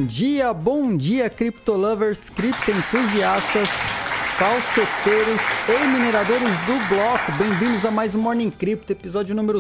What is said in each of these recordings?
bom dia, criptolovers, criptoentusiastas, falseteiros e mineradores do bloco. Bem-vindos a mais um Morning Crypto, episódio número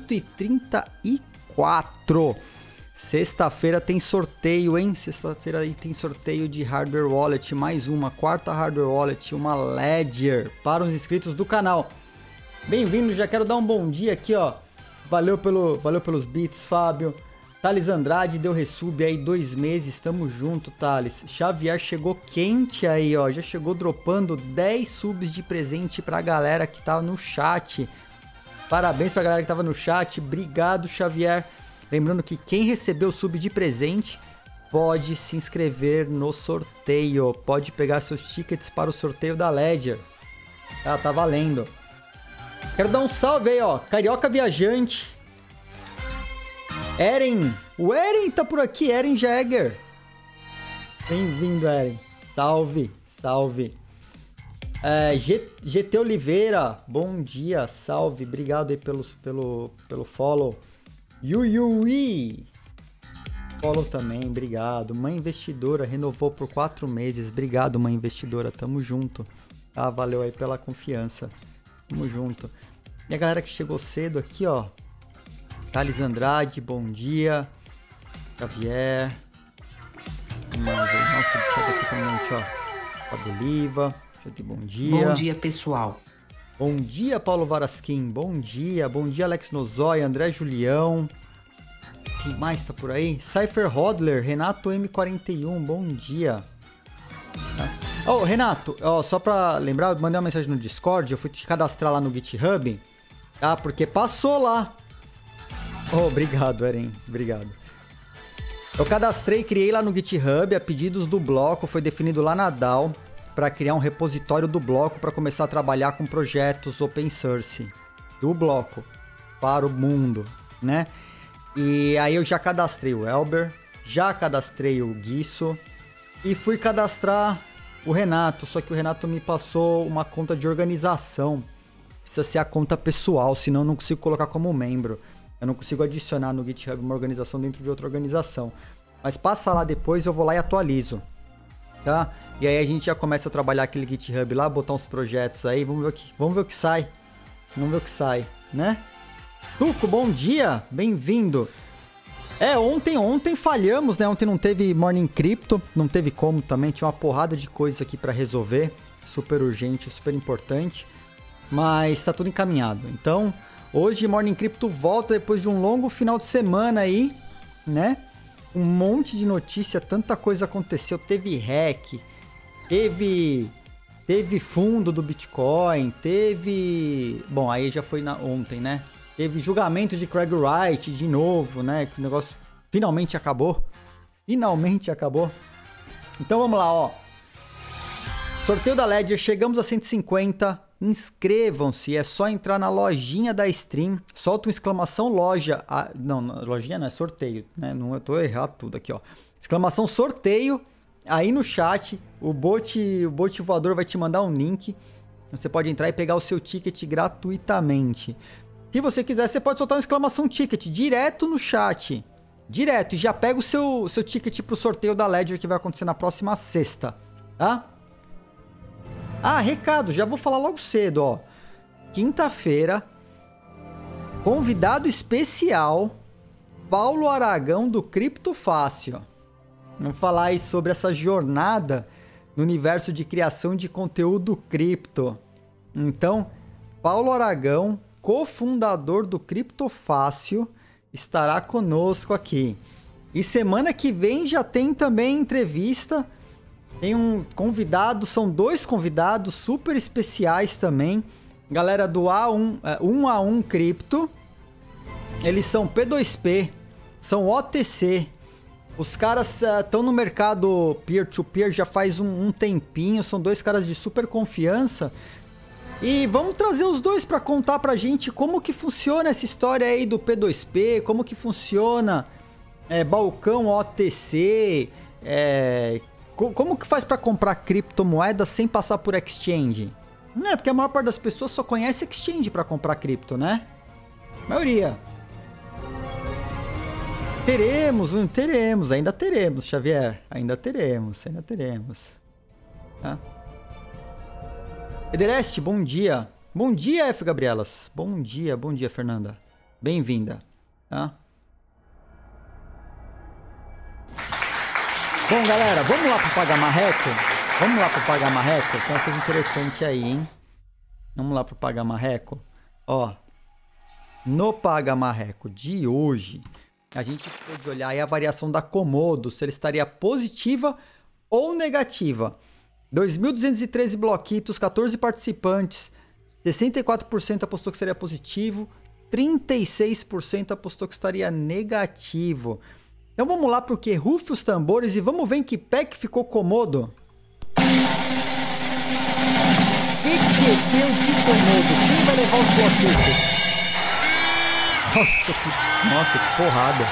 134. Sexta-feira tem sorteio, hein? Sexta-feira aí tem sorteio de hardware wallet, mais uma quarta hardware wallet, uma Ledger para os inscritos do canal. Bem-vindos, já quero dar um bom dia aqui, ó. Valeu pelos bits, Fábio. Thales Andrade deu resub aí 2 meses, tamo junto, Thales. Xavier chegou quente aí, ó, já chegou dropando 10 subs de presente pra galera que tá no chat. Parabéns pra galera que tava no chat, obrigado, Xavier. Lembrando que quem recebeu sub de presente pode se inscrever no sorteio, pode pegar seus tickets para o sorteio da Ledger. Tá valendo. Quero dar um salve aí, ó, Carioca Viajante. Eren, o Eren tá por aqui, Eren Jäger. Bem-vindo, Eren. Salve, salve. GT Oliveira, bom dia, salve. Obrigado aí pelo follow. Yuyui, follow também, obrigado. Mãe Investidora renovou por 4 meses. Obrigado, Mãe Investidora, tamo junto. Tá, valeu aí pela confiança. Tamo junto. E a galera que chegou cedo aqui, ó. Thales Andrade, bom dia. Xavier. Nossa, deixa eu ver aqui também, ó. Fábio Oliva. Deixa eu ter bom dia. Bom dia, pessoal. Bom dia, Paulo Varasquim. Bom dia, Alex Nozói, André Julião. Quem mais tá por aí? Cypher Hodler, Renato M41, bom dia. Ô, Renato, ó, só pra lembrar, eu mandei uma mensagem no Discord, eu fui te cadastrar lá no GitHub, tá? Porque passou lá. Oh, obrigado, Eren. Obrigado. Eu cadastrei, criei lá no GitHub, a pedidos do bloco, foi definido lá na DAO para criar um repositório do bloco para começar a trabalhar com projetos open source do bloco para o mundo, né? E aí eu já cadastrei o Elber, já cadastrei o Guiço e fui cadastrar o Renato, só que o Renato me passou uma conta de organização. Precisa ser a conta pessoal, senão eu não consigo colocar como membro. Eu não consigo adicionar no GitHub uma organização dentro de outra organização. Mas passa lá depois, eu vou lá e atualizo. Tá? E aí a gente já começa a trabalhar aquele GitHub lá, botar uns projetos aí. Vamos ver o que sai. Vamos ver o que sai, né? Tuco, bom dia. Bem-vindo. Ontem falhamos, né? Ontem não teve Morning Crypto. Não teve como também. Tinha uma porrada de coisa aqui pra resolver. Super urgente, super importante. Mas tá tudo encaminhado. Então... hoje, Morning Crypto volta depois de um longo final de semana aí, né? Um monte de notícia, tanta coisa aconteceu. Teve hack, teve fundo do Bitcoin, teve... bom, aí já foi ontem, né? Teve julgamento de Craig Wright de novo, né? Que o negócio finalmente acabou. Finalmente acabou. Então vamos lá, ó. Sorteio da Ledger, chegamos a 150. Inscrevam-se, é só entrar na lojinha da stream, solta uma exclamação loja, não, lojinha não, é sorteio, né, não, eu tô errado tudo aqui, ó, exclamação sorteio, aí no chat, o bot voador vai te mandar um link, você pode entrar e pegar o seu ticket gratuitamente. Se você quiser, você pode soltar uma exclamação ticket direto no chat, direto, e já pega o seu ticket pro sorteio da Ledger que vai acontecer na próxima sexta, tá? Recado, já vou falar logo cedo, ó. Quinta-feira, convidado especial, Paulo Aragão do Cripto Fácil. Vamos falar aí sobre essa jornada no universo de criação de conteúdo cripto. Então, Paulo Aragão, cofundador do Cripto Fácil, estará conosco aqui. E semana que vem já tem também entrevista. Tem um convidado, são 2 convidados super especiais também. Galera do 1A1 Cripto. Eles são P2P, são OTC. Os caras estão no mercado peer-to-peer já faz um tempinho. São 2 caras de super confiança. E vamos trazer os 2 para contar pra gente como que funciona essa história aí do P2P. Como que funciona balcão OTC, como que faz para comprar criptomoedas sem passar por exchange? Não é porque a maior parte das pessoas só conhece exchange para comprar cripto, né? A maioria. Ainda teremos, Xavier. Ainda teremos. Tá? Ederest, bom dia. Bom dia, F. Gabrielas. Bom dia, Fernanda. Bem-vinda. Tá? Bom, galera, vamos lá pro Paga Marreco? Tem uma coisa interessante aí, hein? Vamos lá pro Paga Marreco. Ó, no Paga Marreco de hoje, a gente pode olhar aí a variação da Komodo, se ela estaria positiva ou negativa. 2.213 bloquitos, 14 participantes, 64% apostou que seria positivo, 36% apostou que estaria negativo. Então vamos lá, porque rufe os tambores e vamos ver em que pé que ficou Komodo. Que deu de Komodo? Quem vai levar os bloquitos? Nossa, que porrada.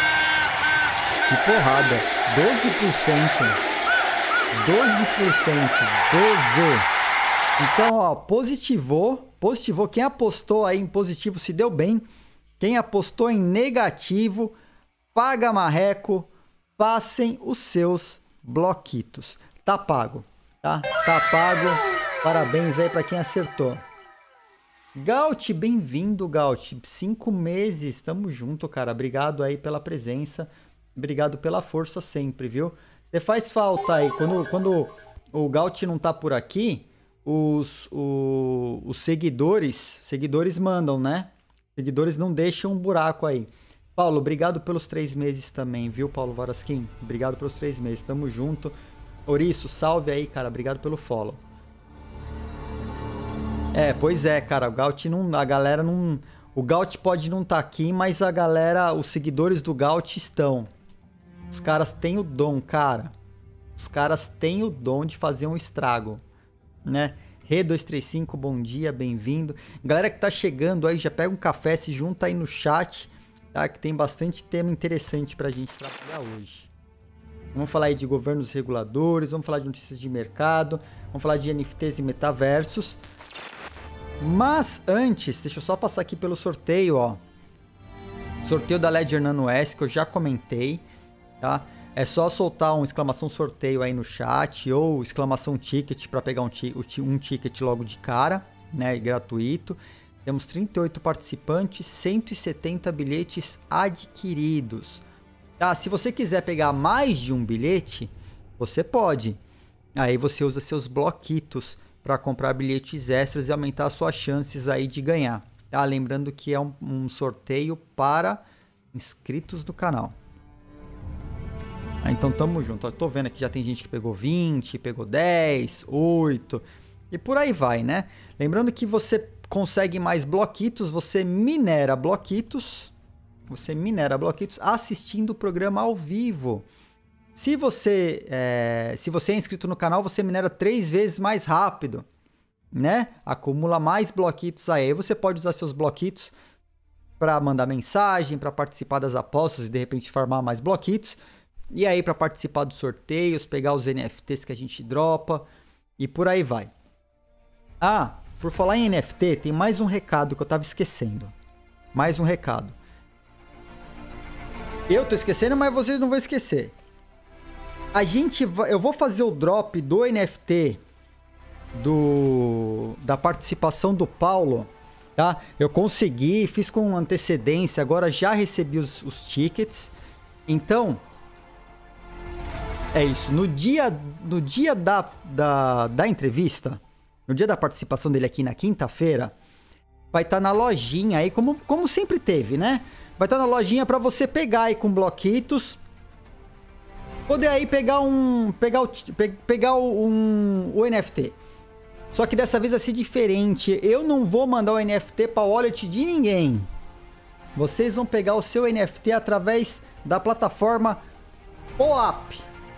12%. Então, ó, positivou. Quem apostou aí em positivo se deu bem. Quem apostou em negativo, Paga Marreco, passem os seus bloquitos. Tá pago, tá? Tá pago. Parabéns aí pra quem acertou. Gaut, bem-vindo, Gaut. 5 meses, tamo junto, cara. Obrigado aí pela presença. Obrigado pela força sempre, viu? Você faz falta aí. Quando o Gaut não tá por aqui, os seguidores mandam, né? Seguidores não deixam um buraco aí. Paulo, obrigado pelos 3 meses também, viu, Paulo Varasquim? Obrigado pelos 3 meses, tamo junto. Ouriço, salve aí, cara. Obrigado pelo follow. Pois é, cara, o Gaut não... A galera não... O Gaut pode não estar aqui, mas a galera... Os seguidores do Gaut estão. Os caras têm o dom, cara. Os caras têm o dom de fazer um estrago, né? Re235, bom dia, bem-vindo. Galera que tá chegando aí, já pega um café, se junta aí no chat, tá? Que tem bastante tema interessante pra gente trabalhar hoje. Vamos falar aí de governos reguladores, vamos falar de notícias de mercado, vamos falar de NFTs e metaversos. Mas antes, deixa eu só passar aqui pelo sorteio, ó. Sorteio da Ledger Nano S, que eu já comentei, tá? É só soltar um exclamação sorteio aí no chat ou exclamação ticket para pegar um ticket logo de cara, né? Gratuito. Temos 38 participantes, 170 bilhetes adquiridos. Tá? Se você quiser pegar mais de um bilhete, você pode. Aí você usa seus bloquitos para comprar bilhetes extras e aumentar as suas chances aí de ganhar. Tá? Lembrando que é um sorteio para inscritos do canal. Então tamo junto. Eu tô vendo aqui já tem gente que pegou 20, pegou 10, 8 e por aí vai, né? Lembrando que você consegue mais bloquitos, você minera bloquitos assistindo o programa ao vivo. Se você é inscrito no canal, você minera 3 vezes mais rápido, né? Acumula mais bloquitos aí. Você pode usar seus bloquitos para mandar mensagem, para participar das apostas e de repente farmar mais bloquitos. E aí para participar dos sorteios, pegar os NFTs que a gente dropa e por aí vai. Ah, por falar em NFT, tem mais um recado que eu tava esquecendo. Mais um recado. Eu tô esquecendo, mas vocês não vão esquecer. Eu vou fazer o drop do NFT da participação do Paulo, tá? Eu consegui, fiz com antecedência, agora já recebi os tickets. Então, é isso. No dia da entrevista, no dia da participação dele aqui na quinta-feira, vai estar na lojinha aí, como sempre teve, né? Vai estar na lojinha para você pegar aí com bloquitos. Poder aí pegar o NFT. Só que dessa vez vai ser diferente. Eu não vou mandar o NFT para o wallet de ninguém. Vocês vão pegar o seu NFT através da plataforma POAP,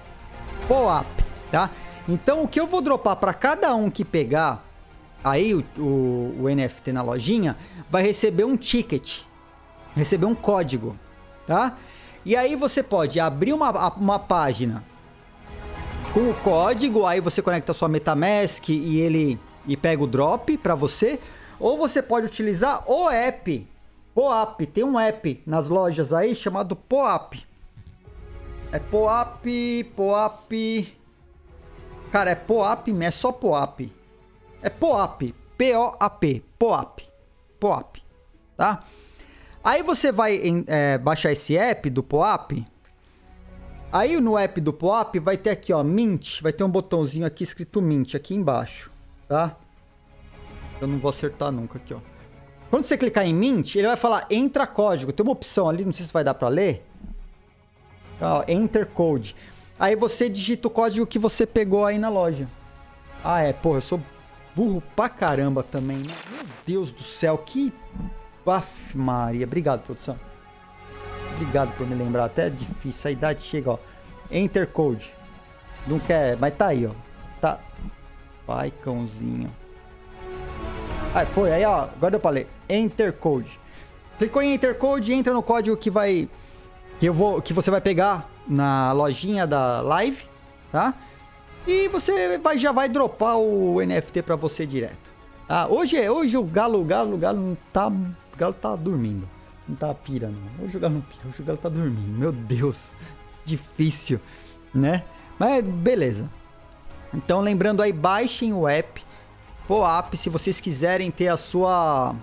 tá? Então o que eu vou dropar para cada um que pegar aí o NFT na lojinha, vai receber um ticket, receber um código, tá? E aí você pode abrir uma página com o código, aí você conecta a sua MetaMask e pega o drop para você, ou você pode utilizar o app POAP. Tem um app nas lojas aí chamado POAP. É POAP. Cara, é POAP, é só POAP. É POAP. P-O-A-P. POAP. Tá? Aí você vai baixar esse app do POAP. Aí no app do POAP vai ter aqui, ó, Mint. Vai ter um botãozinho aqui escrito Mint aqui embaixo. Tá? Eu não vou acertar nunca aqui, ó. Quando você clicar em Mint, ele vai falar entra código. Tem uma opção ali, não sei se vai dar pra ler. Ó, Enter Code. Aí você digita o código que você pegou aí na loja. Ah, porra, eu sou burro pra caramba também, né? Meu Deus do céu, que... Aff, Maria. Obrigado, produção. Obrigado por me lembrar. Até é difícil, a idade chega, ó. Enter Code. Não quer, mas tá aí, ó. Tá. Pai, cãozinho. Ah, foi, aí, ó. Agora deu pra ler. Enter Code. Clicou em Enter Code, entra no código que vai... Que você vai pegar na lojinha da Live, tá? E você já vai dropar o NFT pra você direto. Ah, hoje o Galo não tá... O Galo tá dormindo. Não tá pira, não. Hoje o Galo não pira, hoje o Galo tá dormindo. Meu Deus. Difícil, né? Mas beleza. Então, lembrando aí, baixem o app POAP se vocês quiserem ter a sua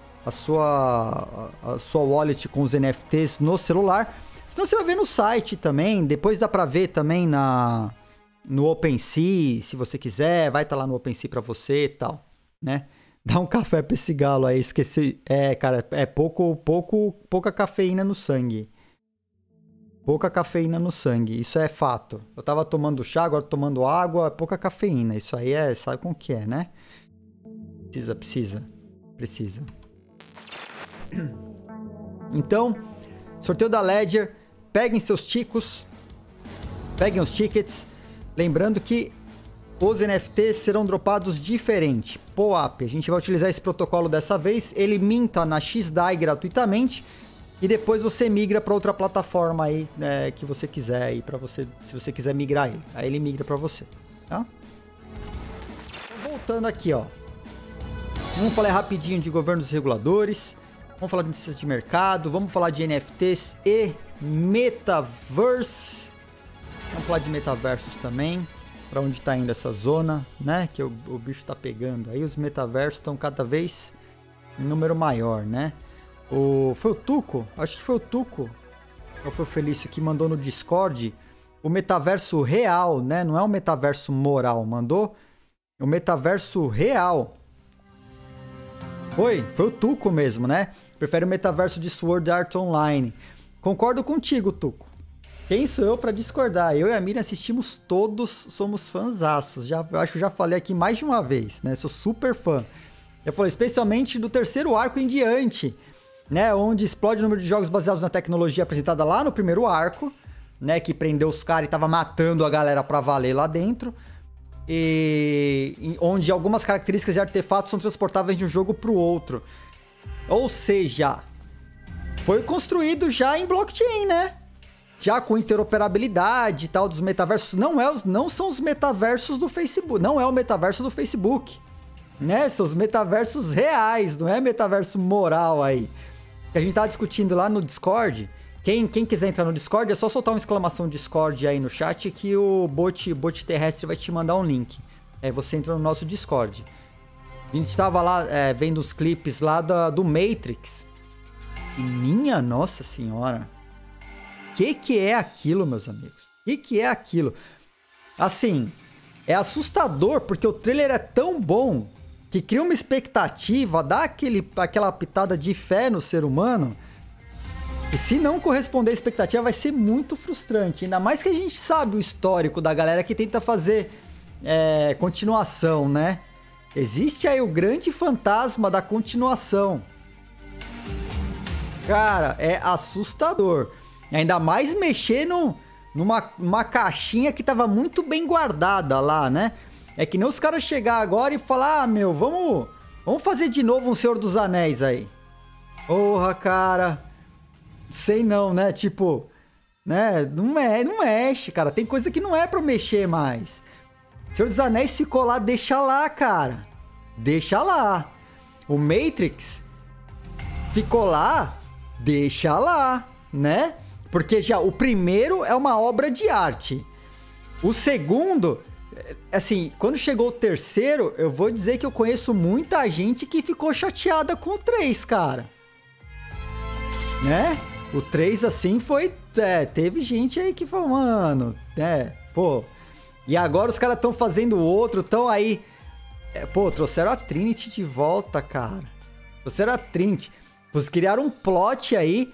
wallet com os NFTs no celular. Senão você vai ver no site também. Depois dá pra ver também no OpenSea, se você quiser. Vai estar lá no OpenSea pra você e tal, né? Dá um café pra esse galo aí. Esqueci. Cara, é pouca cafeína no sangue. Pouca cafeína no sangue. Isso é fato. Eu tava tomando chá, agora tô tomando água. Pouca cafeína. Isso aí sabe como que é, né? Precisa. Então, sorteio da Ledger. Peguem seus ticos. Peguem os tickets. Lembrando que os NFTs serão dropados diferente. POAP. A gente vai utilizar esse protocolo dessa vez. Ele minta na XDAI gratuitamente. E depois você migra para outra plataforma aí que você quiser aí para você, se você quiser migrar ele. Aí ele migra para você, tá? Então, voltando aqui, ó. Vamos falar rapidinho de governos reguladores. Vamos falar de notícias de mercado. Vamos falar de NFTs e Metaverse. Vamos falar de metaversos também. Para onde está indo essa zona, né? Que o bicho está pegando. Aí os metaversos estão cada vez em número maior, né? Foi o Tuco? Acho que foi o Tuco. Ou foi o Felício que mandou no Discord o metaverso real, né? Não é o metaverso moral. Mandou o metaverso real. Foi o Tuco mesmo, né? Prefere o metaverso de Sword Art Online. Concordo contigo, Tuco. Quem sou eu para discordar? Eu e a Miriam assistimos todos, somos fãzaços. Acho que já falei aqui mais de uma vez, né? Sou super fã. Eu falei especialmente do terceiro arco em diante, né? Onde explode o número de jogos baseados na tecnologia apresentada lá no primeiro arco, né? Que prendeu os caras e tava matando a galera pra valer lá dentro. E onde algumas características e artefatos são transportáveis de um jogo pro outro. Ou seja, foi construído já em blockchain, né? Já com interoperabilidade e tal dos metaversos. Não são os metaversos do Facebook. Não é o metaverso do Facebook, né? São os metaversos reais, não é metaverso moral aí. Que a gente tava discutindo lá no Discord. Quem quiser entrar no Discord, é só soltar uma exclamação Discord aí no chat que o bot terrestre vai te mandar um link. Aí você entra no nosso Discord. A gente estava lá vendo os clipes lá do Matrix. E minha nossa senhora. Que é aquilo, meus amigos? Que é aquilo? Assim, é assustador porque o trailer é tão bom que cria uma expectativa, dá aquela pitada de fé no ser humano. E se não corresponder à expectativa, vai ser muito frustrante. Ainda mais que a gente sabe o histórico da galera que tenta fazer continuação, né? Existe aí o grande fantasma da continuação. Cara, é assustador. Ainda mais mexer numa caixinha que tava muito bem guardada lá, né? É que nem os caras chegar agora e falar, vamos fazer de novo um Senhor dos Anéis aí. Porra, cara. Sei não, né? Tipo, né? Não mexe, cara. Tem coisa que não é pra mexer mais. Senhor dos Anéis ficou lá, deixa lá, cara. Deixa lá. O Matrix ficou lá, deixa lá, né? Porque já o primeiro é uma obra de arte. O segundo, assim, quando chegou o terceiro, eu vou dizer que eu conheço muita gente que ficou chateada com o 3, cara. Né? O 3, assim, foi... teve gente aí que falou, mano, pô... E agora os caras estão fazendo outro, estão aí... pô, trouxeram a Trinity de volta, cara. Trouxeram a Trinity. Vocês criaram um plot aí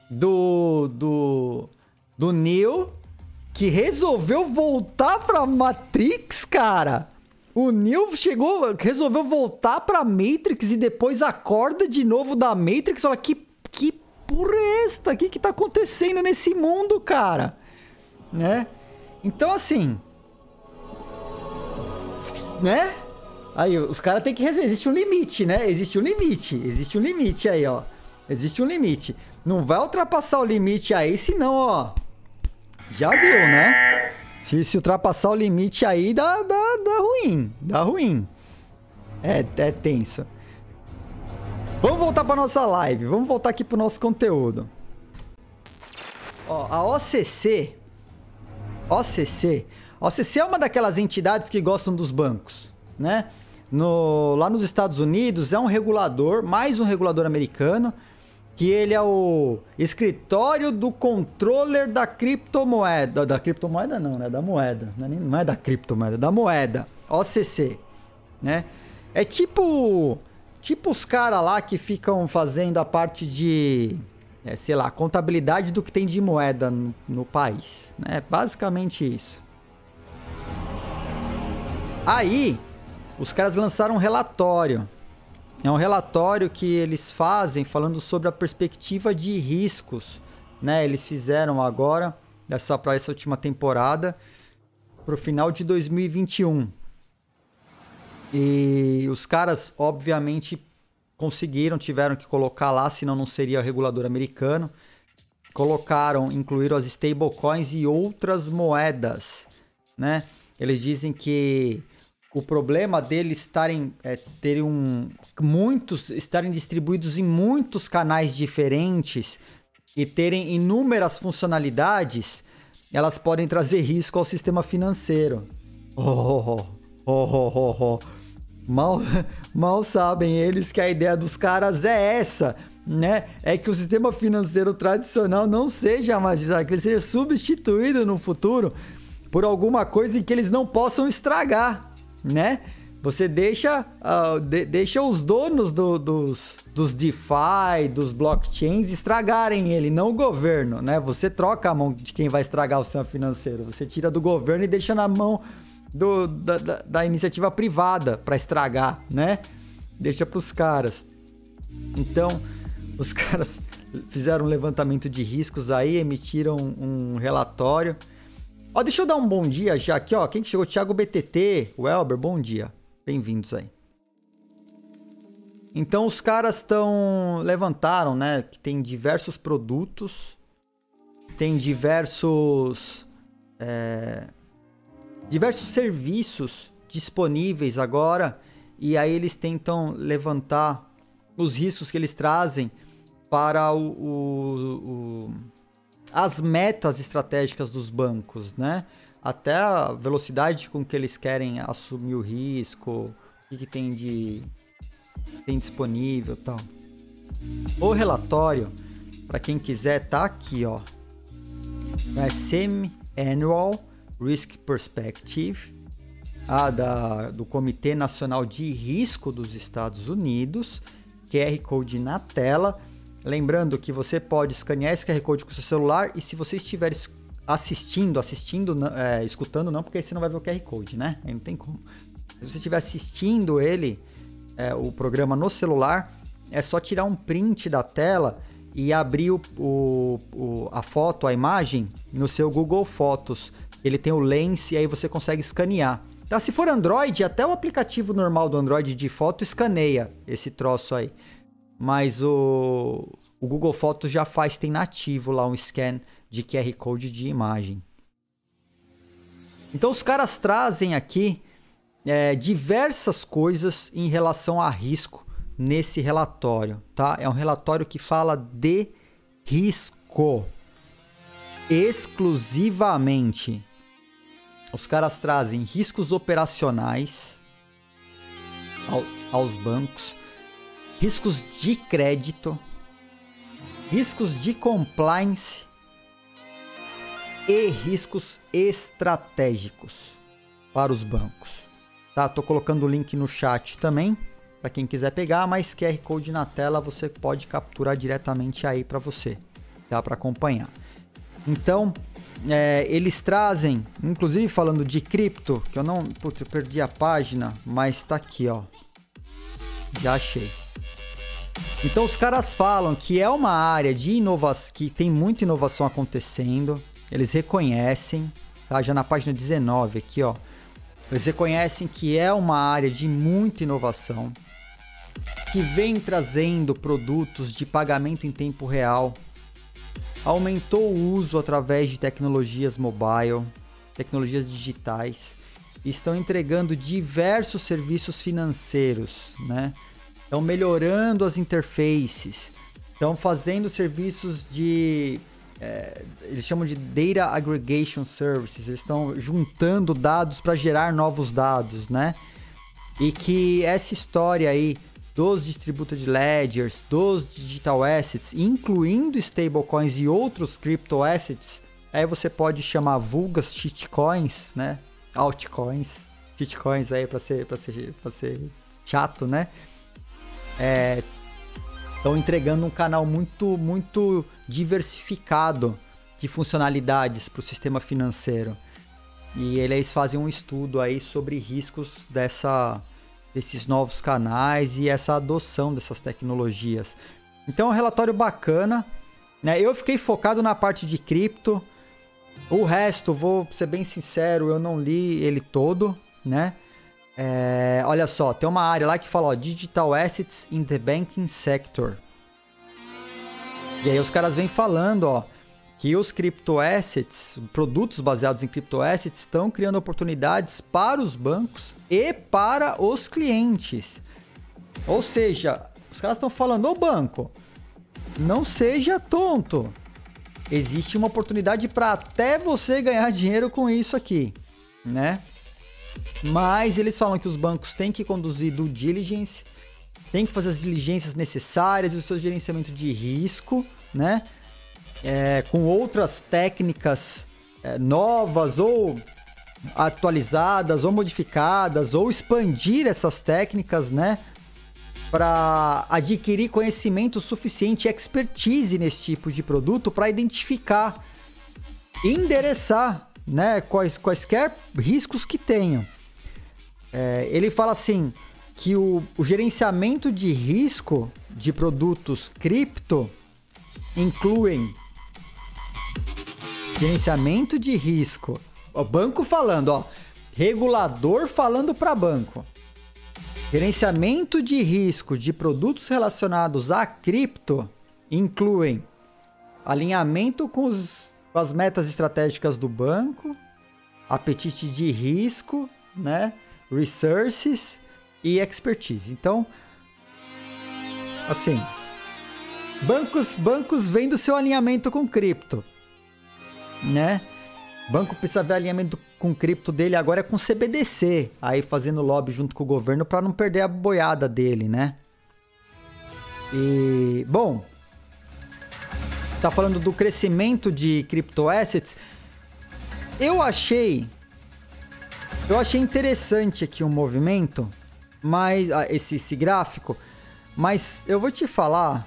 do Neo, que resolveu voltar pra Matrix, cara. O Neo resolveu voltar pra Matrix e depois acorda de novo da Matrix. Olha, que porra é esta? O que tá acontecendo nesse mundo, cara? Né? Então, assim... né? Aí, os caras têm que resolver. Existe um limite, né? Existe um limite aí, ó. Existe um limite. Não vai ultrapassar o limite aí, senão, ó... já viu, né? Se ultrapassar o limite aí, dá ruim. Dá ruim. É tenso. Vamos voltar para nossa live. Vamos voltar aqui pro nosso conteúdo. Ó, a OCC é uma daquelas entidades que gostam dos bancos, né? Lá nos Estados Unidos é um regulador, mais um regulador americano, que ele é o escritório do controller da criptomoeda. Da criptomoeda não, né? Da moeda. Não é da criptomoeda, da moeda. OCC, né? É tipo os caras lá que ficam fazendo a parte de, sei lá, contabilidade do que tem de moeda no país, né? Basicamente isso. Aí, os caras lançaram um relatório. É um relatório que eles fazem falando sobre a perspectiva de riscos, né? Eles fizeram agora, para essa última temporada, para o final de 2021. E os caras, obviamente, tiveram que colocar lá, senão não seria regulador americano. Incluíram as stablecoins e outras moedas, Eles dizem que o problema deles estarem distribuídos em muitos canais diferentes e terem inúmeras funcionalidades, elas podem trazer risco ao sistema financeiro. Mal sabem eles que a ideia dos caras é essa, né? É que o sistema financeiro tradicional não seja mais, que ele seja substituído no futuro por alguma coisa em que eles não possam estragar, né? Você deixa os donos dos DeFi, dos blockchains estragarem ele, não o governo, né? Você troca a mão de quem vai estragar o sistema financeiro. Você tira do governo e deixa na mão da iniciativa privada para estragar, né? Deixa para os caras. Então, os caras fizeram um levantamento de riscos aí, emitiram um relatório. Ó, deixa eu dar um bom dia já aqui, ó. Quem que chegou? Thiago BTT, o Elber, bom dia. Bem-vindos aí. Então, os caras levantaram, né? Que tem diversos produtos, tem diversos serviços disponíveis agora, e aí eles tentam levantar os riscos que eles trazem para as metas estratégicas dos bancos, né? Até a velocidade com que eles querem assumir o risco, o que tem disponível e tal. O relatório, para quem quiser, tá aqui, ó. É Semi-Annual Risk Perspective, do Comitê Nacional de Risco dos Estados Unidos, QR Code na tela. Lembrando que você pode escanear esse QR Code com o seu celular, e se você estiver escutando não, porque aí você não vai ver o QR Code, né? Aí não tem como. Se você estiver assistindo o programa no celular, é só tirar um print da tela e abrir a foto, a imagem, no seu Google Fotos. Ele tem o Lens e aí você consegue escanear. Tá? Se for Android, até o aplicativo normal do Android de foto escaneia esse troço aí. Mas o Google Fotos já tem nativo lá um scan de QR Code de imagem. Então os caras trazem aqui diversas coisas em relação a risco nesse relatório, tá? É um relatório que fala de risco. Exclusivamente. Os caras trazem riscos operacionais aos bancos, riscos de crédito, riscos de compliance e riscos estratégicos para os bancos. Tá? Tô colocando o link no chat também, para quem quiser pegar, mas QR Code na tela você pode capturar diretamente aí para você, tá? Para acompanhar. Então, eles trazem, inclusive falando de cripto, que eu não... Putz, eu perdi a página, mas tá aqui, ó. Já achei. Então, os caras falam que é uma área de inovação, que tem muita inovação acontecendo. Eles reconhecem, tá? Já na página 19 aqui, ó. Eles reconhecem que é uma área de muita inovação, que vem trazendo produtos de pagamento em tempo real, aumentou o uso através de tecnologias mobile, tecnologias digitais, e estão entregando diversos serviços financeiros, né? Estão melhorando as interfaces, estão fazendo serviços de... eles chamam de Data Aggregation Services, eles estão juntando dados para gerar novos dados, né? E que essa história aí dos distributed ledgers, dos digital assets, incluindo stablecoins e outros crypto assets, aí você pode chamar vulgas shitcoins, né? Altcoins, shitcoins aí para ser chato, né? Estão entregando um canal muito diversificado de funcionalidades para o sistema financeiro. E eles fazem um estudo aí sobre riscos desses novos canais e essa adoção dessas tecnologias. Então é um relatório bacana, né? Eu fiquei focado na parte de cripto. O resto, vou ser bem sincero, eu não li ele todo, né? Olha só, tem uma área lá que fala, ó, Digital Assets in the Banking Sector. E aí os caras vêm falando, ó, que os crypto assets, produtos baseados em crypto assets, estão criando oportunidades para os bancos e para os clientes. Ou seja, os caras estão falando, ô banco, não seja tonto. Existe uma oportunidade para até você ganhar dinheiro com isso aqui, né? Mas eles falam que os bancos têm que conduzir due diligence, têm que fazer as diligências necessárias e o seu gerenciamento de risco, né? Com outras técnicas novas ou atualizadas ou modificadas, ou expandir essas técnicas, né? Para adquirir conhecimento suficiente e expertise nesse tipo de produto para identificar e endereçar, né, quaisquer riscos que tenham. Ele fala assim, que o gerenciamento de risco de produtos cripto incluem gerenciamento de risco. O banco falando, ó, regulador falando para banco. Gerenciamento de risco de produtos relacionados a cripto incluem alinhamento com as metas estratégicas do banco, apetite de risco, né, resources e expertise. Então, assim, bancos vêm do seu alinhamento com cripto, né? Banco precisa ver alinhamento com cripto dele agora é com CBDC, aí fazendo lobby junto com o governo para não perder a boiada dele, né? E, bom, tá falando do crescimento de crypto assets. Eu achei interessante aqui o movimento, mas esse gráfico, mas eu vou te falar.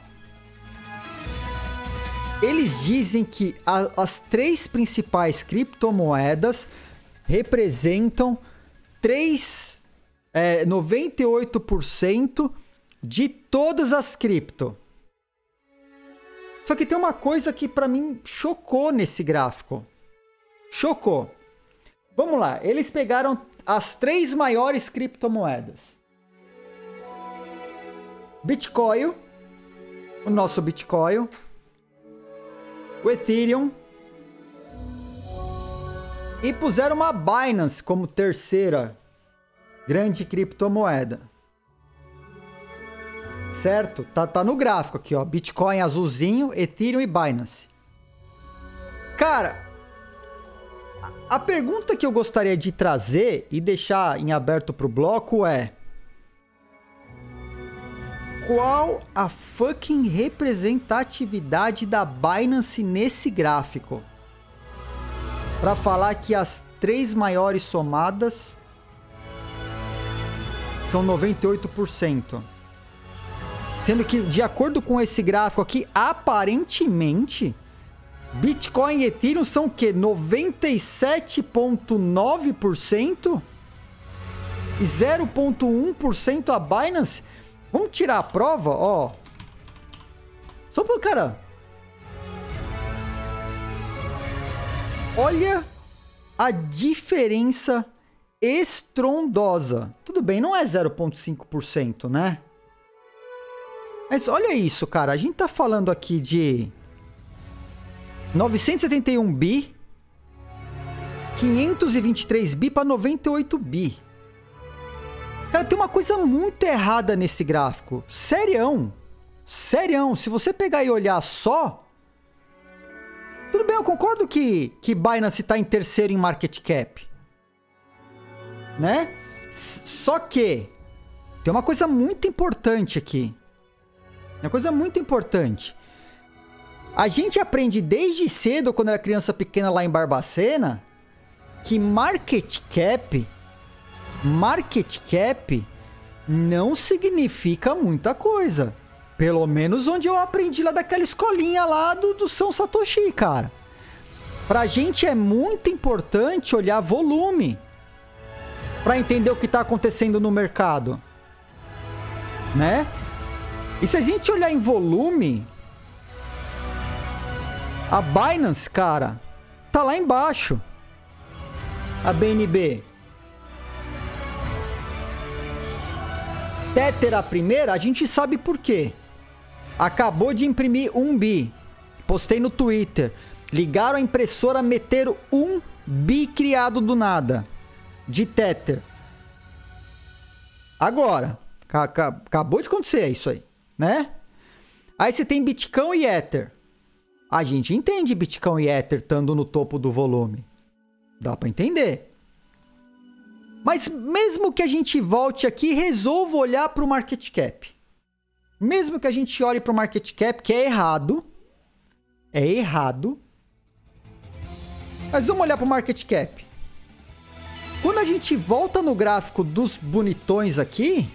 Eles dizem que as três principais criptomoedas representam 98% de todas as cripto. Só que tem uma coisa que para mim chocou nesse gráfico. Chocou. Vamos lá, eles pegaram as três maiores criptomoedas. Bitcoin, o nosso Bitcoin, o Ethereum, e puseram uma Binance como terceira grande criptomoeda. Certo? Tá no gráfico aqui, ó. Bitcoin azulzinho, Ethereum e Binance. Cara, a pergunta que eu gostaria de trazer e deixar em aberto pro bloco é: qual a fucking representatividade da Binance nesse gráfico? Pra falar que as 3 maiores somadas são 98%. Sendo que, de acordo com esse gráfico aqui, aparentemente, Bitcoin e Ethereum são o quê? 97,9% e 0,1% a Binance? Vamos tirar a prova, ó. Só pro cara. Olha a diferença estrondosa. Tudo bem, não é 0,5%, né? Mas olha isso, cara. A gente tá falando aqui de 971 bi, 523 bi para 98 bi. Cara, tem uma coisa muito errada nesse gráfico. Serião. Serião. Se você pegar e olhar só... Tudo bem, eu concordo que Binance tá em terceiro em market cap. Né? Só que tem uma coisa muito importante aqui. Uma coisa muito importante. A gente aprende desde cedo, quando era criança pequena lá em Barbacena, que market cap não significa muita coisa. Pelo menos onde eu aprendi lá daquela escolinha lá do São Satoshi, cara. Pra gente é muito importante olhar volume pra entender o que tá acontecendo no mercado, né? E se a gente olhar em volume, a Binance, cara, tá lá embaixo. A BNB. Tether, a primeira, a gente sabe por quê. Acabou de imprimir 1 bi. Postei no Twitter. Ligaram a impressora, meteram 1 bi criado do nada. De Tether. Agora. Acabou de acontecer isso aí, né? Aí você tem Bitcoin e Ether. A gente entende Bitcoin e Ether estando no topo do volume. Dá pra entender. Mas mesmo que a gente volte aqui e resolva olhar para o market cap. Mesmo que a gente olhe para o market cap, que é errado. É errado. Mas vamos olhar para o market cap. Quando a gente volta no gráfico dos bonitões aqui,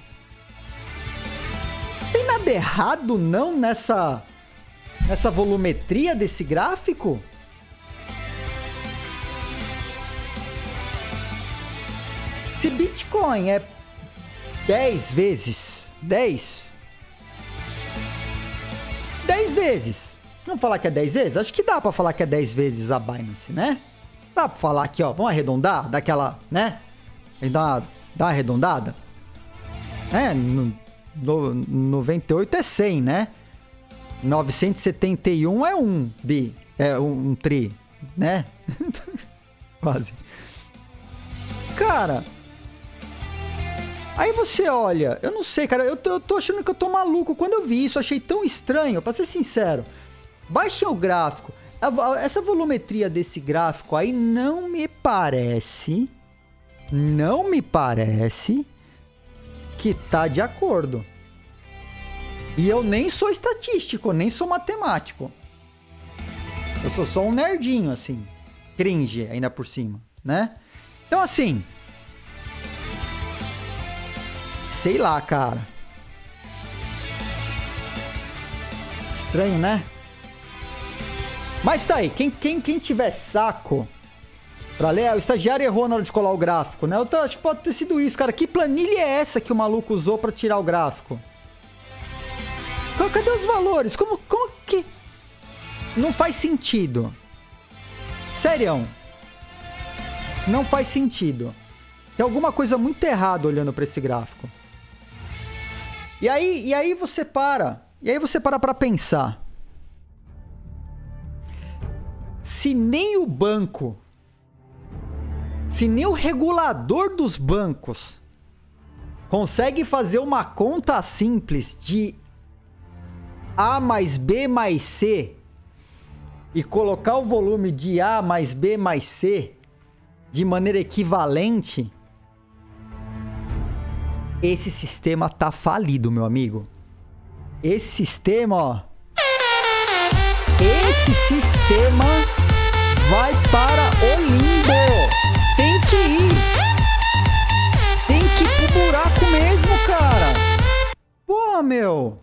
tem nada errado não nessa volumetria desse gráfico? Se Bitcoin é 10 vezes, 10 vezes, vamos falar que é 10 vezes? Acho que dá pra falar que é 10 vezes a Binance, né? Dá pra falar aqui, ó, vamos arredondar, daquela, né? Dá uma arredondada. 98 é 100, né? 971 é 1 bi, é um tri, né? Quase. Cara... Aí você olha, eu não sei, cara, eu tô achando que eu tô maluco. Quando eu vi isso, eu achei tão estranho, pra ser sincero. Baixem o gráfico. Essa volumetria desse gráfico aí não me parece que tá de acordo. E eu nem sou estatístico, nem sou matemático. Eu sou só um nerdinho, assim. Cringe, ainda por cima, né? Então, assim... Sei lá, cara. Estranho, né? Mas tá aí. Quem tiver saco pra ler... O estagiário errou na hora de colar o gráfico, né? Eu acho que pode ter sido isso, cara. Que planilha é essa que o maluco usou pra tirar o gráfico? Cadê os valores? Como que... Não faz sentido. Sério. Não faz sentido. Tem alguma coisa muito errada olhando pra esse gráfico. E aí você para. E aí você para pra pensar. Se nem o banco, se nem o regulador dos bancos consegue fazer uma conta simples de A mais B mais C e colocar o volume de A mais B mais C de maneira equivalente, esse sistema tá falido, meu amigo. Esse sistema, ó. Esse sistema vai para o limbo. Tem que ir. Tem que ir pro buraco mesmo, cara. Porra, meu.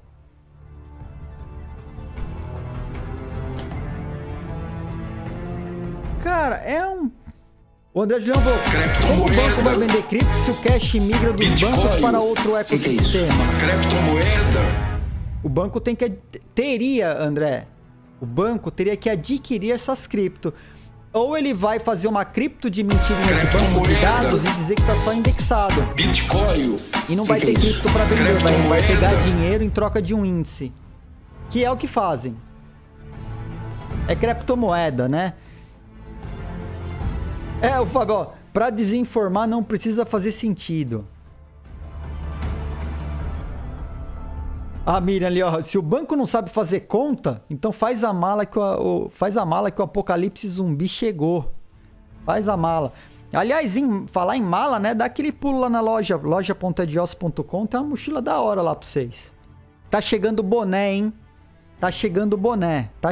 Cara, é um... O André Julião falou, como o banco vai vender cripto se o cash migra dos Bitcoin bancos para outro ecossistema? Criptomoeda. O banco tem que... Teria, André. O banco teria que adquirir essas cripto. Ou ele vai fazer uma cripto de mentirinha de banco de dados e dizer que tá só indexado. Bitcoin. E não vai ter cripto para vender. Vai pegar dinheiro em troca de um índice. Que é o que fazem. É criptomoeda, né? O Fábio, ó, pra desinformar não precisa fazer sentido. A Miriam ali, ó, se o banco não sabe fazer conta, então faz a mala que o apocalipse zumbi chegou. Faz a mala. Aliás, falar em mala, né, dá aquele pulo lá na loja.edios.com, tem uma mochila da hora lá pra vocês. Tá chegando boné, hein? Tá chegando boné. Tá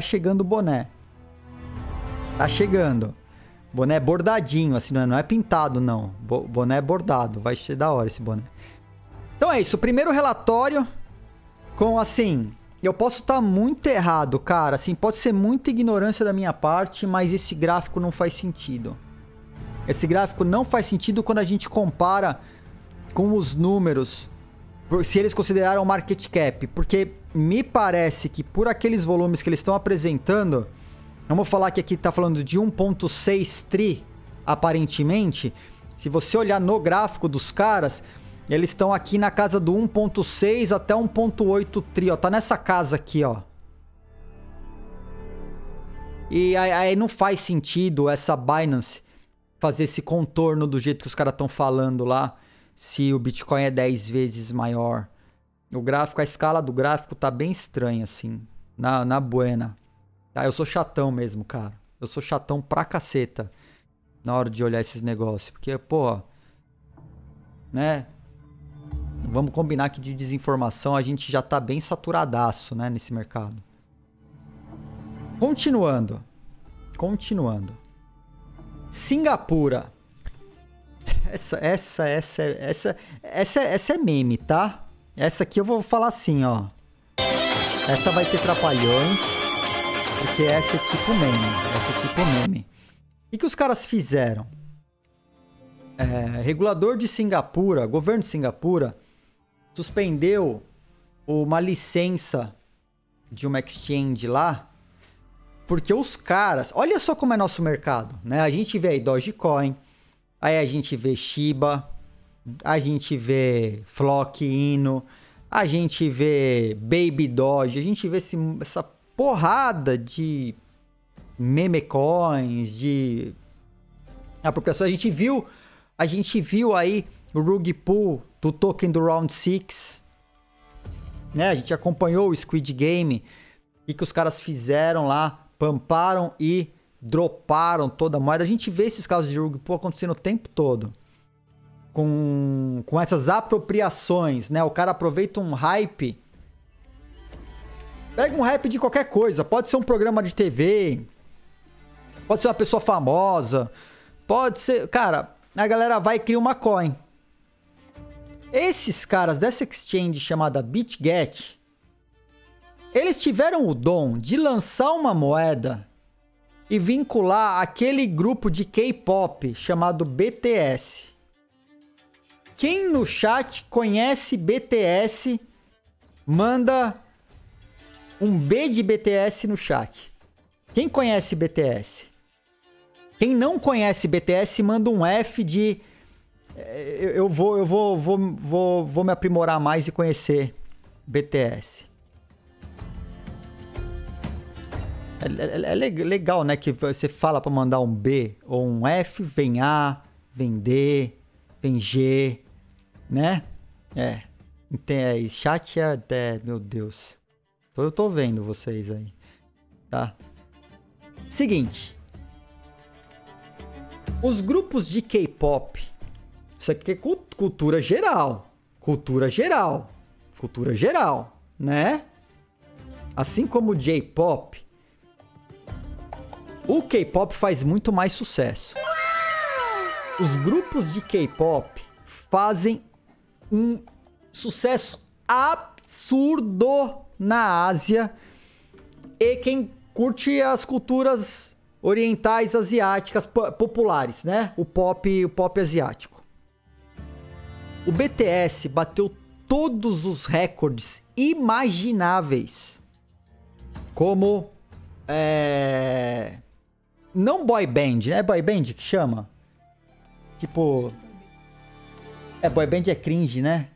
chegando. Boné bordadinho, assim, não é pintado, não. Boné bordado, vai ser da hora esse boné. Então é isso, primeiro relatório com, assim, eu posso estar muito errado, cara, assim, pode ser muita ignorância da minha parte, mas esse gráfico não faz sentido. Esse gráfico não faz sentido quando a gente compara com os números, se eles consideraram market cap, porque me parece que por aqueles volumes que eles estão apresentando... Vamos falar que aqui tá falando de 1.6 tri, aparentemente. Se você olhar no gráfico dos caras, eles estão aqui na casa do 1.6 até 1.8 tri, ó. Tá nessa casa aqui, ó. E aí não faz sentido essa Binance fazer esse contorno do jeito que os caras estão falando lá, se o Bitcoin é 10 vezes maior. O gráfico, a escala do gráfico tá bem estranha, assim, na buena. Ah, eu sou chatão mesmo, cara. Eu sou chatão pra caceta na hora de olhar esses negócios. Porque, pô, né? Vamos combinar que de desinformação a gente já tá bem saturadaço, né? Nesse mercado. Continuando. Singapura. Essa é meme, tá? Essa aqui eu vou falar assim, ó. Essa vai ter trapalhões. Porque essa é tipo meme. O que os caras fizeram? Regulador de Singapura, governo de Singapura, suspendeu uma licença de uma exchange lá, porque os caras... Olha só como é nosso mercado, né? A gente vê aí Dogecoin, aí a gente vê Shiba, a gente vê Flock, Ino, a gente vê Baby Doge, a gente vê essa porrada de meme coins, de apropriação. A gente viu aí o rug pull do token do Round 6, né? A gente acompanhou o Squid Game e que os caras fizeram lá, pamparam e droparam toda a moeda. A gente vê esses casos de rug pull acontecendo o tempo todo. Com essas apropriações, né? O cara aproveita um hype. Pega um hype de qualquer coisa. Pode ser um programa de TV. Pode ser uma pessoa famosa. Pode ser... Cara, a galera vai e cria uma coin. Esses caras dessa exchange chamada BitGet, eles tiveram o dom de lançar uma moeda e vincular aquele grupo de K-pop chamado BTS. Quem no chat conhece BTS, manda um B de BTS no chat. Quem conhece BTS? Quem não conhece BTS, manda um F de... Eu vou me aprimorar mais e conhecer BTS. É legal, né? Que você fala pra mandar um B ou um F, vem A, vem D, vem G, né? Chat é até... Meu Deus. Eu tô vendo vocês aí. Tá? Seguinte. Os grupos de K-pop. Isso aqui é cultura geral. Cultura geral. Cultura geral, né? Assim como o J-pop, o K-pop faz muito mais sucesso. Os grupos de K-pop fazem um sucesso absurdo na Ásia. E quem curte as culturas orientais asiáticas populares, né? O pop asiático. O BTS bateu todos os recordes imagináveis. Como não boy band, né? É boy band que chama? Tipo, boy band é cringe, né?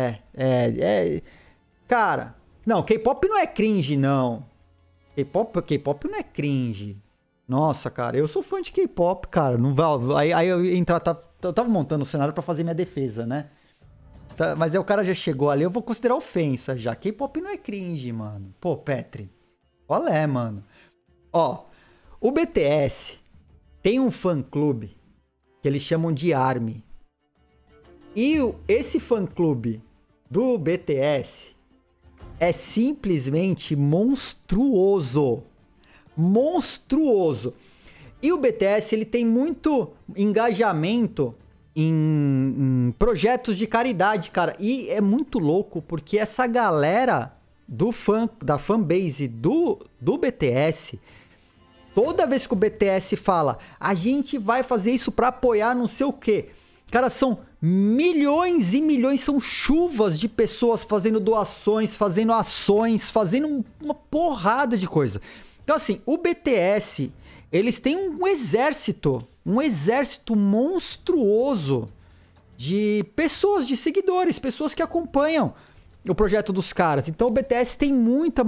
Cara, não, K-pop não é cringe, não. K-pop não é cringe. Nossa, cara, eu sou fã de K-pop, cara. Não vai, aí eu eu tava montando o cenário pra fazer minha defesa, né? Tá, mas aí o cara já chegou ali, eu vou considerar ofensa já. K-pop não é cringe, mano. Pô, Petri, qual é, mano? Ó, o BTS tem um fã-clube que eles chamam de ARMY. E esse fã-clube do BTS é simplesmente monstruoso. Monstruoso. E o BTS, ele tem muito engajamento em projetos de caridade, cara. E é muito louco, porque essa galera da fanbase do BTS, toda vez que o BTS fala, a gente vai fazer isso pra apoiar não sei o quê. Cara, são milhões e milhões, são chuvas de pessoas fazendo doações, fazendo ações, fazendo uma porrada de coisa. Então, assim, o BTS, eles têm um exército monstruoso de pessoas, de seguidores, pessoas que acompanham o projeto dos caras. Então, o BTS tem muita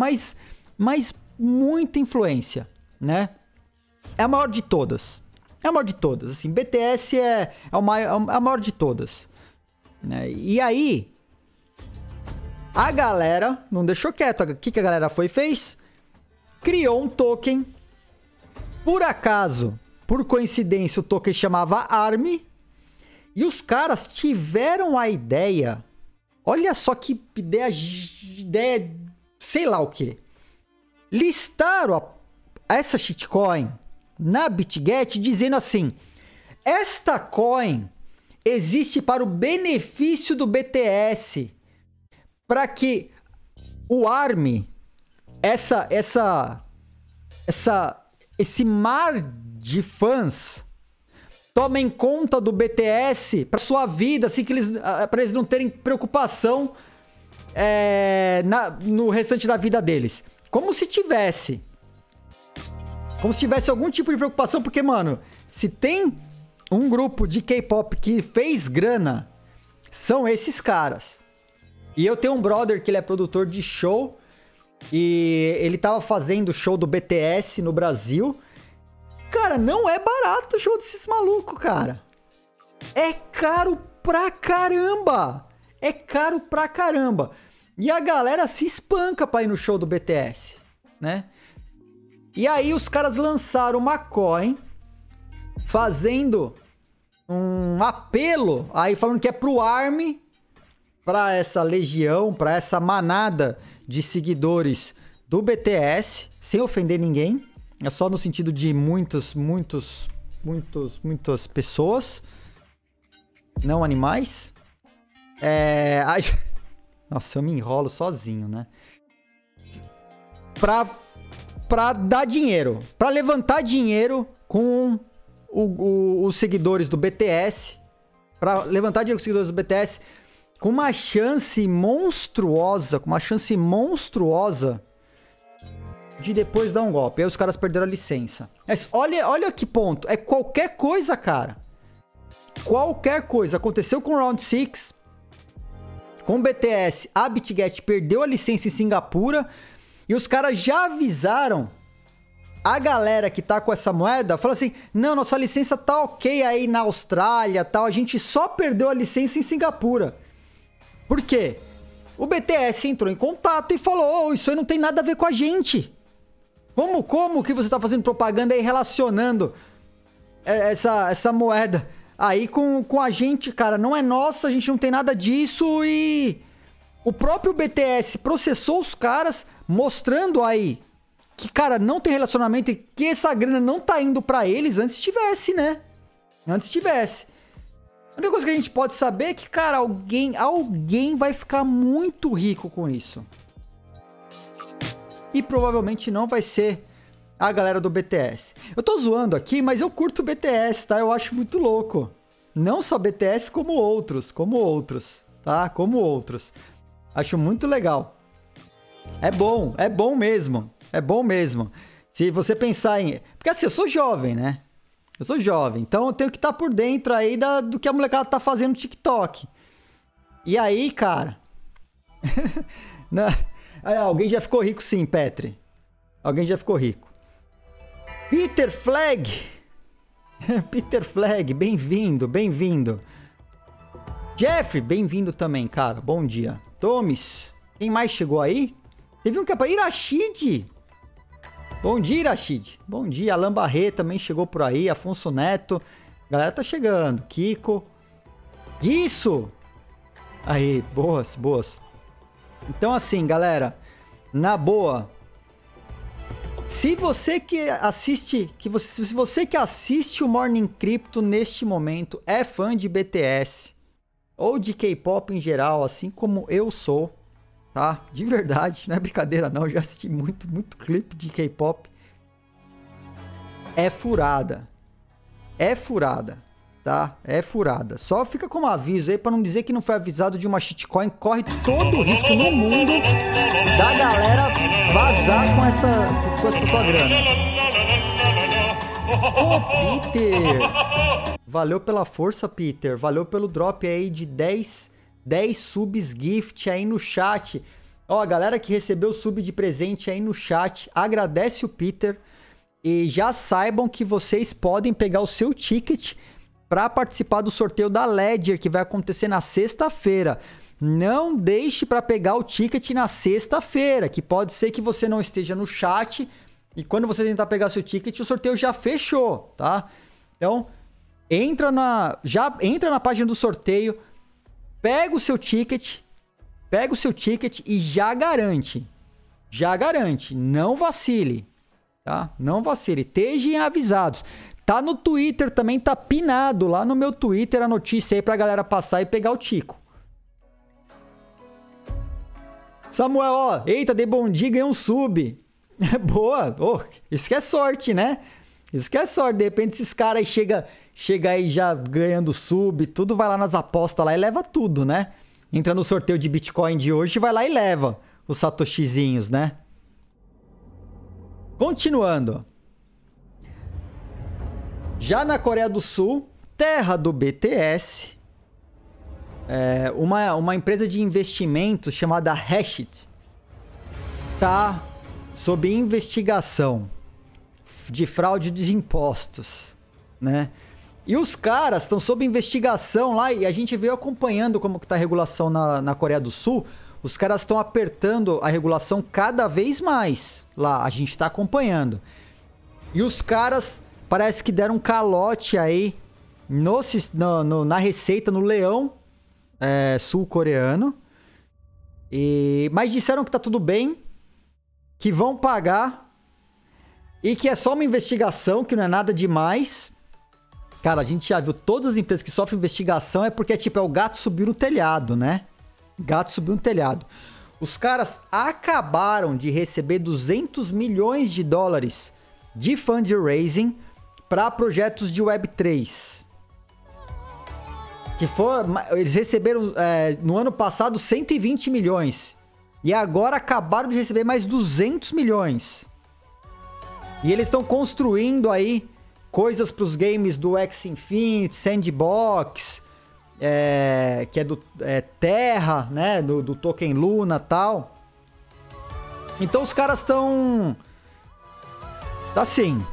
influência, né? É a maior de todas. É a maior de todas, assim, BTS é a maior de todas, né? E aí, a galera não deixou quieto. O que a galera fez? Criou um token. Por acaso, por coincidência, o token chamava ARMY. E os caras tiveram a ideia. Olha só que ideia, sei lá o que. Listaram essa shitcoin na BitGet dizendo assim: esta coin existe para o benefício do BTS, para que o ARMY, esse mar de fãs, tomem conta do BTS para sua vida, assim, para eles não terem preocupação no restante da vida deles. Como se tivesse algum tipo de preocupação, porque, mano, se tem um grupo de K-pop que fez grana, são esses caras. E eu tenho um brother que ele é produtor de show, e ele tava fazendo o show do BTS no Brasil. Cara, não é barato o show desses malucos, cara. É caro pra caramba. É caro pra caramba. E a galera se espanca pra ir no show do BTS, né? E aí os caras lançaram uma coin fazendo um apelo, aí falando que é pro ARMY, pra essa legião, pra essa manada de seguidores do BTS, sem ofender ninguém, é só no sentido de muitas pessoas, não animais. Nossa, eu me enrolo sozinho, né? Pra dar dinheiro, pra levantar dinheiro com os seguidores do BTS, pra levantar dinheiro com os seguidores do BTS, com uma chance monstruosa, de depois dar um golpe. Aí os caras perderam a licença. Mas olha que ponto. É qualquer coisa, cara. Qualquer coisa. Aconteceu com o Round 6, com o BTS, a BitGet perdeu a licença em Singapura, e os caras já avisaram a galera que tá com essa moeda, falou assim: não, nossa licença tá ok aí na Austrália, tal, a gente só perdeu a licença em Singapura. Por quê? o BTS entrou em contato e falou, isso aí não tem nada a ver com a gente. Como que você tá fazendo propaganda aí relacionando essa moeda aí com a gente, cara? Não é nossa, a gente não tem nada disso e... O próprio BTS processou os caras, mostrando aí que, cara, não tem relacionamento e que essa grana não tá indo pra eles. Antes tivesse, né? Antes tivesse. A única coisa que a gente pode saber é que, cara, alguém vai ficar muito rico com isso. E provavelmente não vai ser a galera do BTS. Eu tô zoando aqui, mas eu curto o BTS, tá? Eu acho muito louco. Não só BTS, como outros, tá? Como outros. Acho muito legal. É bom mesmo. É bom mesmo. Se você pensar em... Porque assim, eu sou jovem, né? Eu sou jovem, então eu tenho que estar por dentro aí do que a molecada tá fazendo no TikTok. E aí, cara... Alguém já ficou rico sim, Petri. Alguém já ficou rico. Peter Flag. Peter Flag, bem-vindo, bem-vindo. Jeff, bem-vindo também, cara. Bom dia. Tomes, quem mais chegou aí? Teve um que é pra Irachid. Bom dia, Irachid. Bom dia, Alan Barret também chegou por aí. Afonso Neto. A galera tá chegando. Kiko. Isso! Aí, boas. Então assim, galera, na boa, se você que assiste o Morning Crypto neste momento é fã de BTS ou de K-pop em geral, assim como eu sou, tá? De verdade, não é brincadeira não, eu já assisti muito clipe de K-pop. É furada, tá? É furada. Só fica como aviso aí pra não dizer que não foi avisado de uma shitcoin. Corre todo o risco no mundo da galera vazar com essa sua grana. Ô, Peter! Valeu pela força, Peter. Valeu pelo drop aí de 10 subs gift aí no chat. Ó, a galera que recebeu sub de presente aí no chat, agradece o Peter. E já saibam que vocês podem pegar o seu ticket para participar do sorteio da Ledger, que vai acontecer na sexta-feira. Não deixe para pegar o ticket na sexta-feira, que pode ser que você não esteja no chat e quando você tentar pegar seu ticket, o sorteio já fechou, tá? Então, entra na página do sorteio, pega o seu ticket e já garante. Não vacile, tá? Não vacile, estejam avisados. Tá no Twitter também, tá pinado lá no meu Twitter a notícia aí pra galera passar e pegar o tico. Samuel, ó, eita, dei bom dia, ganhei um sub. Boa, oh, isso que é sorte, né? Isso que é sorte, de repente esses caras aí chega aí já ganhando sub, tudo vai lá nas apostas lá e leva tudo, né? Entra no sorteio de Bitcoin de hoje, vai lá e leva os satoshizinhos, né? Continuando. Já na Coreia do Sul, terra do BTS, uma empresa de investimento chamada Hashit tá sob investigação de fraude de impostos, né? E os caras estão sob investigação lá e a gente veio acompanhando como que tá a regulação na Coreia do Sul. Os caras estão apertando a regulação cada vez mais lá, a gente tá acompanhando. E os caras parece que deram um calote aí na receita, no leão sul-coreano. Mas disseram que tá tudo bem, que vão pagar e que é só uma investigação, que não é nada demais. Cara, a gente já viu todas as empresas que sofrem investigação é porque tipo, é o gato subiu no telhado, né? Gato subiu no telhado. Os caras acabaram de receber 200 milhões de dólares de fundraising para projetos de Web3. Eles receberam no ano passado 120 milhões. E agora acabaram de receber mais 200 milhões. E eles estão construindo aí coisas para os games do Axie Infinity, Sandbox, que é do Terra, né? Do Token Luna e tal. Então os caras estão... Assim...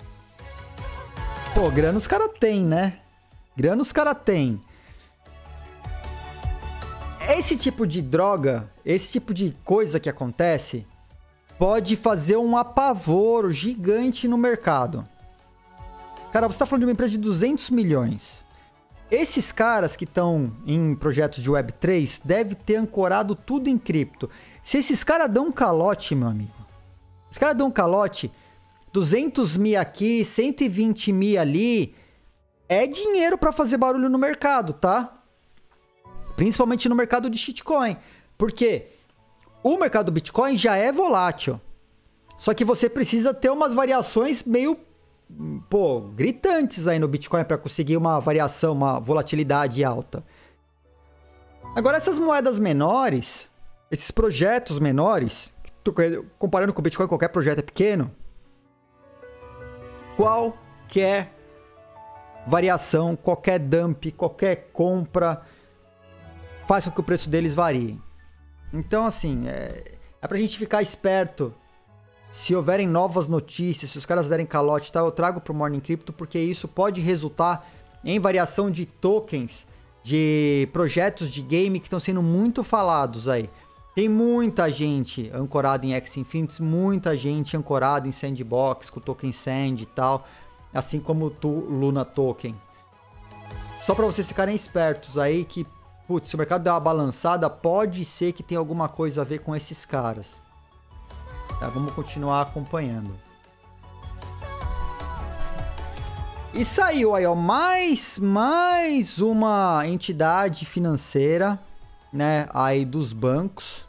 Pô, grana os caras têm, né? Grana os caras têm. Esse tipo de droga, esse tipo de coisa que acontece, pode fazer um apavoro gigante no mercado. Cara, você tá falando de uma empresa de 200 milhões. Esses caras que estão em projetos de Web3 devem ter ancorado tudo em cripto. Se esses caras dão um calote, meu amigo, os caras dão um calote, 200 mil aqui, 120 mil ali, é dinheiro pra fazer barulho no mercado, tá? Principalmente no mercado de shitcoin. Porque o mercado do Bitcoin já é volátil. Só que você precisa ter umas variações meio, gritantes aí no Bitcoin para conseguir uma variação, uma volatilidade alta. Agora, essas moedas menores, esses projetos menores, comparando com o Bitcoin, qualquer projeto é pequeno. Qualquer variação, qualquer dump, qualquer compra faz com que o preço deles varie. Então, assim, é pra gente ficar esperto. Se houverem novas notícias, se os caras derem calote, tá, eu trago pro Morning Crypto, porque isso pode resultar em variação de tokens, de projetos de game que estão sendo muito falados aí. Tem muita gente ancorada em Axie Infinity, muita gente ancorada em Sandbox, com o token Sand e tal, assim como o Luna Token. Só para vocês ficarem espertos aí que, putz, se o mercado der uma balançada, pode ser que tenha alguma coisa a ver com esses caras. Tá, vamos continuar acompanhando. E saiu aí, ó, mais uma entidade financeira, né, aí dos bancos.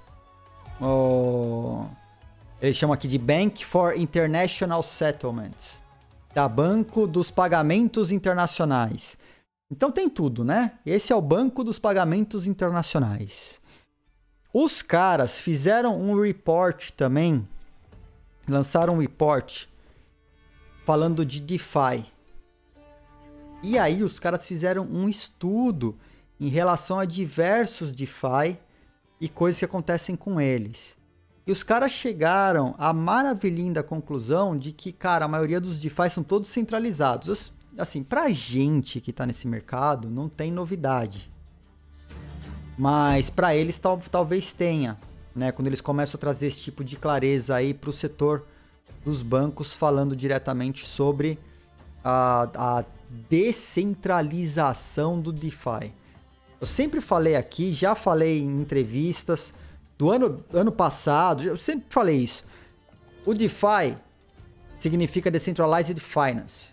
Eles chamam aqui de Bank for International Settlements. Tá, Banco dos Pagamentos Internacionais. Então tem tudo, né? Esse é o Banco dos Pagamentos Internacionais. Os caras fizeram um report também, lançaram um report falando de DeFi. E aí os caras fizeram um estudo em relação a diversos DeFi e coisas que acontecem com eles. E os caras chegaram à maravilhinda conclusão de que, cara, a maioria dos DeFi são todos centralizados. Assim, pra gente que tá nesse mercado, não tem novidade. Mas pra eles talvez tenha, né? Quando eles começam a trazer esse tipo de clareza aí pro setor dos bancos, falando diretamente sobre a descentralização do DeFi. Eu sempre falei aqui, já falei em entrevistas do ano passado, eu sempre falei isso. O DeFi significa Decentralized Finance.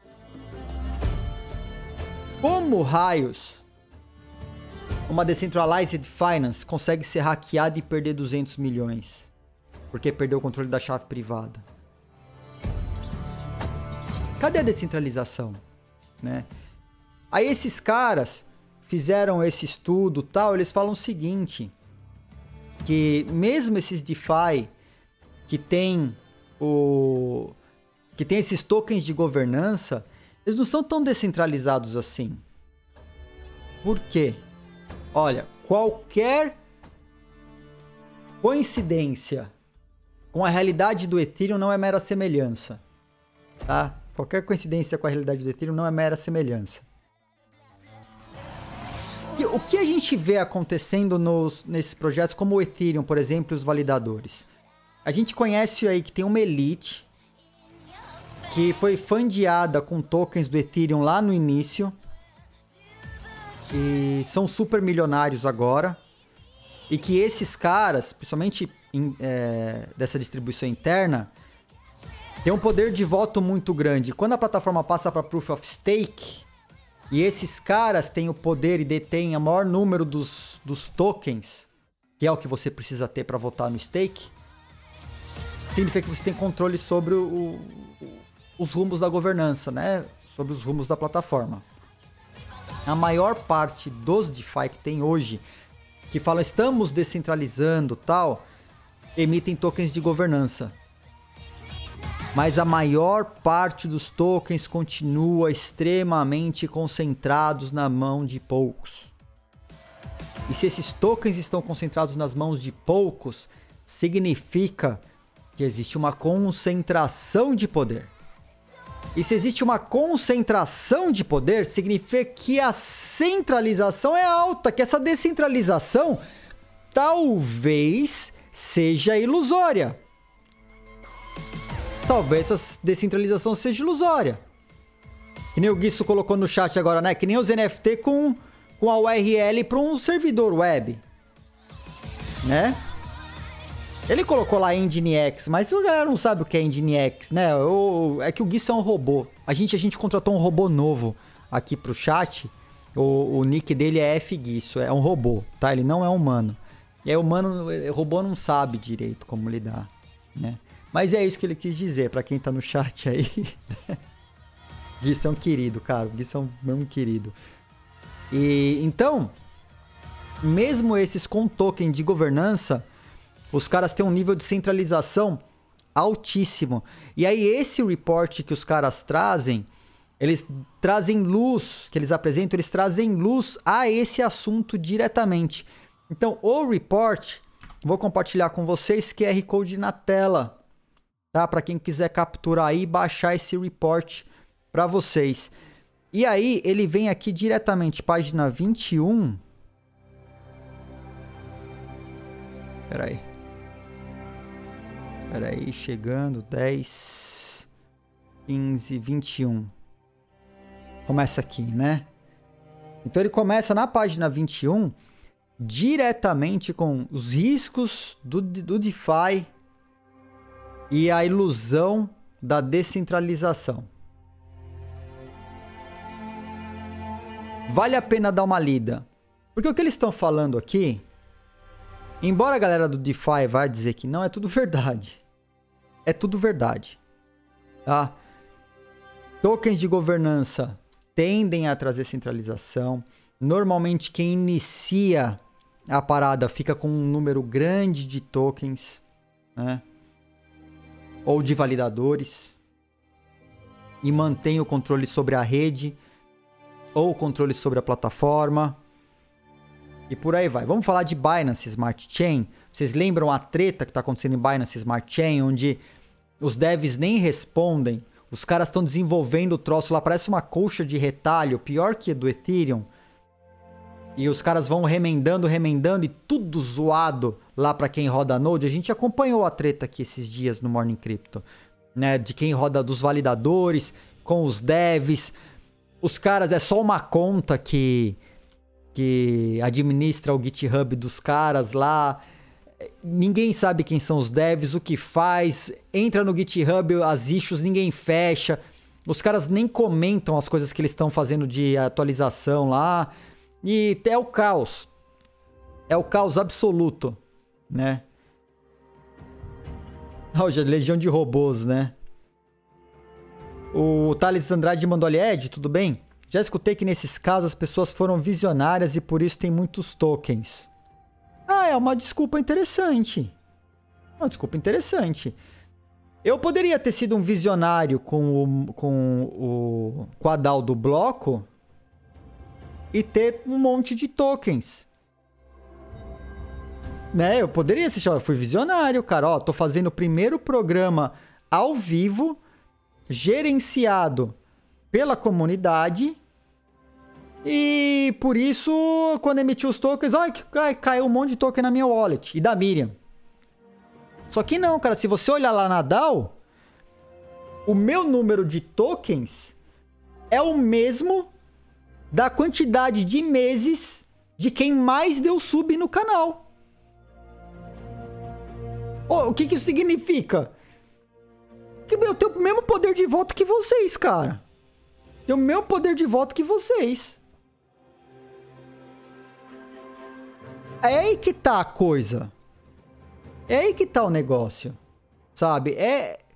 Como raios uma Decentralized Finance consegue ser hackeada e perder 200 milhões? Porque perdeu o controle da chave privada. Cadê a descentralização? Né? Aí esses caras fizeram esse estudo tal, eles falam o seguinte, que mesmo esses DeFi que tem esses tokens de governança, eles não são tão descentralizados assim. Por quê? Olha, qualquer coincidência com a realidade do Ethereum não é mera semelhança, tá? Qualquer coincidência com a realidade do Ethereum não é mera semelhança. O que a gente vê acontecendo nesses projetos como o Ethereum, por exemplo, e os validadores? A gente conhece aí que tem uma elite que foi fundeada com tokens do Ethereum lá no início e são super milionários agora, e que esses caras, principalmente dessa distribuição interna, tem um poder de voto muito grande. Quando a plataforma passa para Proof of Stake e esses caras têm o poder e detêm o maior número dos tokens, que é o que você precisa ter para votar no stake, significa que você tem controle sobre os rumos da governança, né? Sobre os rumos da plataforma. A maior parte dos DeFi que tem hoje, que falam estamos descentralizando tal, emitem tokens de governança. Mas a maior parte dos tokens continua extremamente concentrados na mão de poucos. E se esses tokens estão concentrados nas mãos de poucos, significa que existe uma concentração de poder. E se existe uma concentração de poder, significa que a centralização é alta, que essa descentralização talvez seja ilusória. Talvez essa descentralização seja ilusória. Que nem o Guiço colocou no chat agora, né? Que nem os NFT com a URL para um servidor web. Né? Ele colocou lá Nginx, mas a galera não sabe o que é Nginx, né? É que o Guiço é um robô. A gente contratou um robô novo aqui pro chat. O nick dele é FGuiço, é um robô, tá? Ele não é humano. E aí o robô não sabe direito como lidar, né? Mas é isso que ele quis dizer, pra quem tá no chat aí. Guiço é um querido, cara. O Guiço é um mesmo querido. E então, mesmo esses com token de governança, os caras têm um nível de centralização altíssimo. E aí esse report que os caras trazem, eles trazem luz, que eles apresentam, eles trazem luz a esse assunto diretamente. Então o report, vou compartilhar com vocês QR Code na tela, tá? Para quem quiser capturar aí e baixar esse report para vocês. E aí ele vem aqui diretamente, página 21. Peraí, chegando, 10, 15, 21. Começa aqui, né? Então ele começa na página 21, diretamente com os riscos do DeFi e a ilusão da descentralização. Vale a pena dar uma lida. Porque o que eles estão falando aqui, embora a galera do DeFi vá dizer que não, é tudo verdade. É tudo verdade. Tá? Tokens de governança tendem a trazer centralização. Normalmente quem inicia a parada fica com um número grande de tokens, né? Ou de validadores. E mantém o controle sobre a rede. Ou o controle sobre a plataforma. E por aí vai. Vamos falar de Binance Smart Chain. Vocês lembram a treta que está acontecendo em Binance Smart Chain, onde os devs nem respondem. Os caras estão desenvolvendo o troço lá, parece uma colcha de retalho, pior que do Ethereum. E os caras vão remendando e tudo zoado lá para quem roda Node. A gente acompanhou a treta aqui esses dias no Morning Crypto, né? De quem roda dos validadores, com os devs. Os caras, é só uma conta que administra o GitHub dos caras lá. Ninguém sabe quem são os devs, o que faz. Entra no GitHub, as issues, ninguém fecha. Os caras nem comentam as coisas que eles estão fazendo de atualização lá. E é o caos. É o caos absoluto, né? Hoje, legião de robôs, né? O Thales Andrade mandou ali, Ed, tudo bem? Já escutei que nesses casos as pessoas foram visionárias e por isso tem muitos tokens. Ah, é uma desculpa interessante. Uma desculpa interessante. Eu poderia ter sido um visionário com a DAO do bloco e ter um monte de tokens. Né? Eu poderia ser chamado, fui visionário, cara. Ó, tô fazendo o primeiro programa ao vivo, gerenciado pela comunidade. E por isso, quando emitiu os tokens, caiu um monte de token na minha wallet e da Miriam. Só que não, cara, se você olhar lá na DAO, o meu número de tokens é o mesmo da quantidade de meses de quem mais deu sub no canal. O que isso significa? Que eu tenho o mesmo poder de voto que vocês, cara. Tenho o mesmo poder de voto que vocês. É aí que tá a coisa. É aí que tá o negócio. Sabe? É